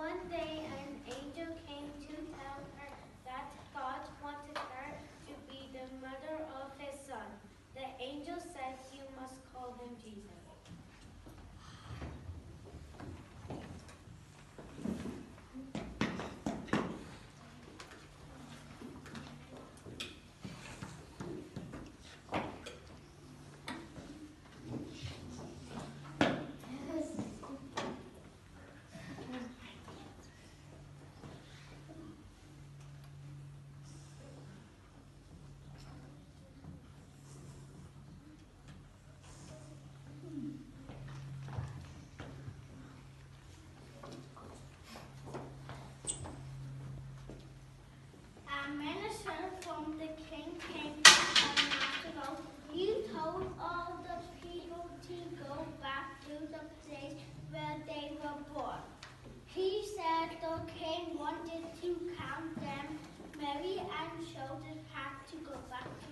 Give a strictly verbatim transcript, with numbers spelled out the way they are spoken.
One day an angel came to tell her that God wanted her to be the mother of his son. The angel said, "You must call him Jesus." A minister from the king came to tell Master, "You told all the people to go back to the place where they were born." He said the king wanted to count them. Mary and Joseph had to go back to